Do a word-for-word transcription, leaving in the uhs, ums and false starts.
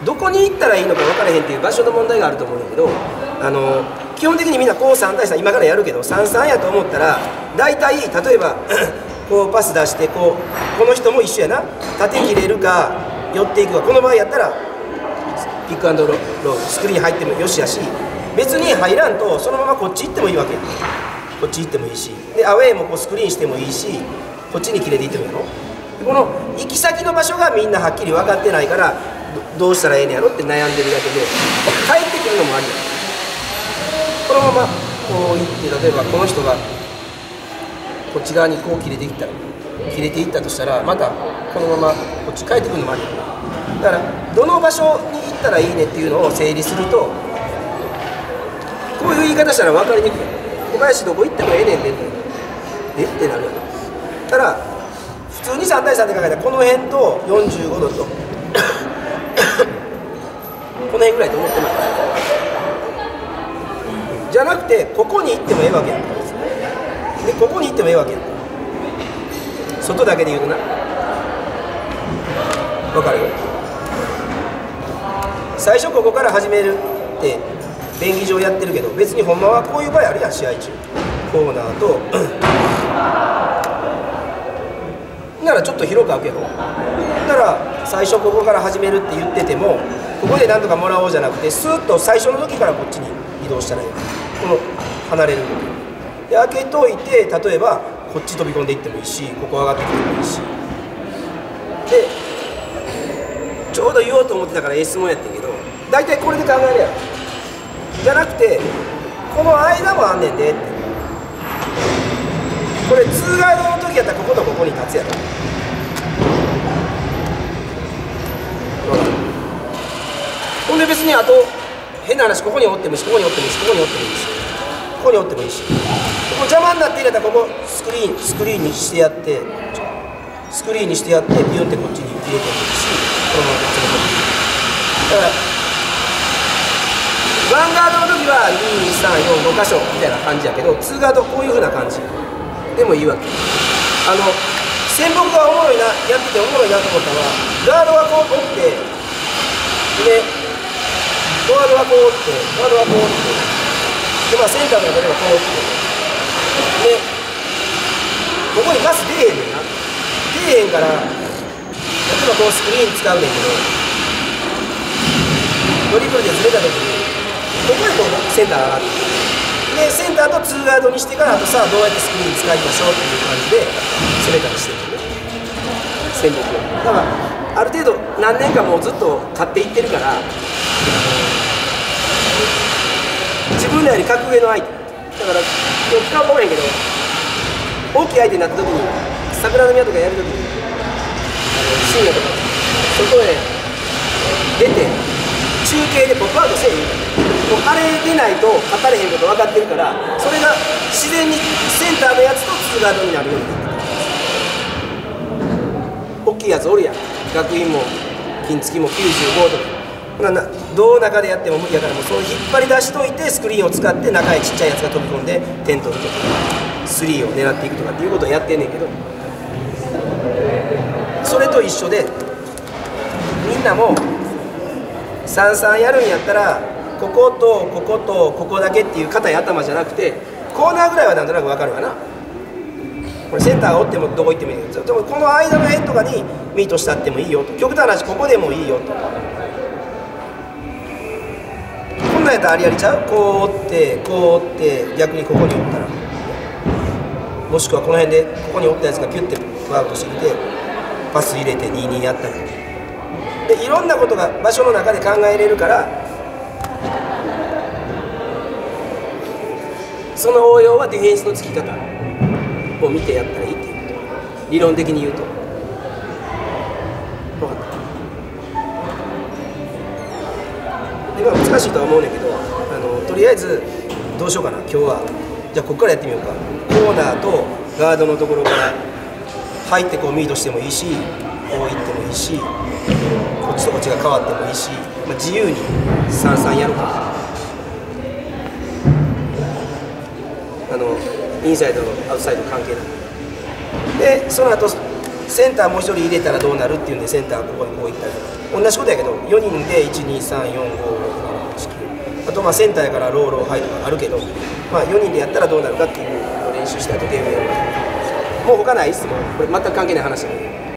どこに行ったらいいのか分からへんっていう場所の問題があると思うんだけど、あの基本的にみんなこうさん対さん今からやるけどさんさんやと思ったら大体例えばこうパス出してこうこの人も一緒やな、縦切れるか寄っていくか、この場合やったらピックアンドロールスクリーン入ってもよしやし、別に入らんとそのままこっち行ってもいいわけ、こっち行ってもいいし、でアウェーもこうスクリーンしてもいいし、こっちに切れていってもいいやろ。この行き先の場所がみんなはっきり分かってないから ど, どうしたらええねやろって悩んでるだけで、帰ってくるのもありや。このままこう行って、例えばこの人がこっち側にこう切れていったら切れていったとしたら、またこのままこっち帰ってくるのもありや。だからどの場所に行ったらいいねっていうのを整理すると、こういう言い方したら分かりにくい。小林どこ行ってもええねんでってえってなるやろ。だから普通にさん対さんで考えたらこの辺とよんじゅうごどとこの辺ぐらいと思ってます。じゃなくてここに行ってもええわけやんか。でここに行ってもええわけやんか。外だけで言うとな、分かるよ。最初ここから始めるって便宜上やってるけど、別にほんまはこういう場合あるやん。試合中コーナーとならちょっと広く開くやろ。だから最初ここから始めるって言ってても、ここで何とかもらおうじゃなくて、スーッと最初の時からこっちに移動したらいい。この離れるで開けといて、例えばこっち飛び込んでいってもいいし、ここ上がってきてもいいしで、ちょうど言おうと思ってたから質問やってんけど、大体これで考えるやろ。じゃなくてこの間もあんねんでって。これツーガードの時やったらこことここに立つやろ。ほんで別にあと変な話、ここにおってもいいし、ここにおってもいいし、ここにおってもいいし、ここにおってもいいし、ここ邪魔になっていれたらここスクリーンスクリーンにしてやってスクリーンにしてやってピュンってこっちに入れてもいいし、このままこっちの方に。だからワンガードの時はにさんよんご箇所みたいな感じやけど、ツーガードこういう風な感じでもいいわけ。あの戦北がおもろいな、やってておもろいなと思ったのは、ガードがこう折ってでフォワードがこう折ってフォワードがこう折ってで、まあ、センターの中ではこう折ってで、ここにパス出えへんねんな。出えへんから、例えばこうスクリーン使うねんけど、ドリブルでずれた時にここでこうセンター上がってで、センターとツーガードにしてから、あとさあどうやってスクリーン使いましょうっていう感じで攻めたりしてるね、戦力を。だからある程度何年かもうずっと勝っていってるから、自分らより格上の相手だから、今日使うかもへんけど、大きい相手になった時に桜の宮とかやる時に深夜とか外へ出て中継でポップアウトせえへんから、もうあれ出ないと勝たれへんこと分かってるから、それが自然にセンターのやつとツーガードになるようになってる。大きいやつおるやん、学院も金付きもきゅうじゅうごとか。などう中でやっても無理やから、もうその引っ張り出しといてスクリーンを使って中へちっちゃいやつが飛び込んで点取るとかスリーを狙っていくとかっていうことをやってんねんけど、それと一緒でみんなもさんさんやるんやったら、こことこことここだけっていう硬い頭じゃなくて、コーナーぐらいはなんとなく分かるわな。これセンターがおってもどこ行ってもいいけど、でもこの間の辺とかにミートしたってもいいよと、極端な話ここでもいいよと。こんなんやったらありありちゃう。こう折ってこう折って逆にここに折ったら、もしくはこの辺でここに折ったやつがピュッてフアウトしてきてパス入れてににやったりで、いろんなことが場所の中で考えれるから、その応用はディフェンスのつき方を見てやったらいいっていうこと、理論的に言うと。分かった。今難しいとは思うねんけど、あのとりあえずどうしようかな今日は。じゃあここからやってみようか。コーナーとガードのところから入ってこうミートしてもいいし、こう行ってもいいし、こっちとこっちが変わってもいいし、まあ、自由にさんさんやろうか。あのインサイドアウトサイド関係ないで、その後センターもうひとり入れたらどうなるっていうんでセンターここにこういったりとか同じことやけどよにんでいちにさんよんごろくななはちきゅうあとまあセンターやからローローハイとかあるけど、まあ、よにんでやったらどうなるかっていうのを練習した後ゲームやるもう他ないっすもんこれ全く関係ない話だけど。